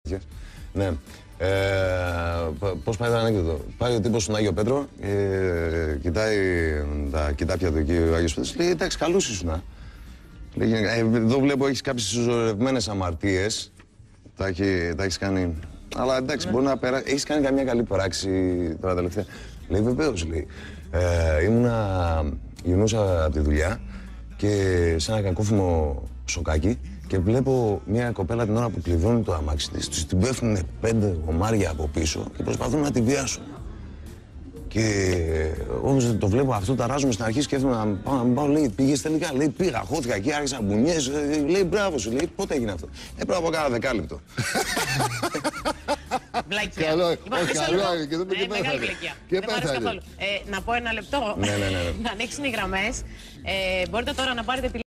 Ναι. Πώς πάει το ανέκδοτο. Πάει ο τύπος στον Άγιο Πέτρο, κοιτάει τα κοιτάπια του εκεί ο Άγιος Πέτρος, λέει εντάξει καλούς ήσουνα. Εδώ βλέπω έχεις κάποιες συσσωρευμένες αμαρτίες, τα έχεις κάνει, αλλά εντάξει μπορεί να περάσει, έχεις κάνει καμιά καλή πράξη τώρα τελευταία. Λέει βεβαίως, λέει, γυρνούσα από τη δουλειά και σε ένα κακόφημο σοκάκι και βλέπω μια κοπέλα την ώρα που κλειδώνει το αμάξι της, τους την πέφτουν 5 γομάρια από πίσω και προσπαθούν να τη βιάσουν. Και όμως το βλέπω αυτό, ταράζομαι στην αρχή, σκέφτομαι να πάω, λέει, πήγες τελικά, λέει, πήγα, χώθηκα εκεί, άρχισα μπουνιές, λέει, μπράβο σου, λέει, πότε έγινε αυτό. Πρέπει να πω κάνα δεκάλεπτο. Βλακιά. Καλό, Καλό, και δεν με μεγάλη βλακιά. Και δεν μου αρέσει καθόλου. Να πω ένα λεπτό. Ναι. Να ανοίξουν οι γραμμές. Μπορείτε τώρα να πάρετε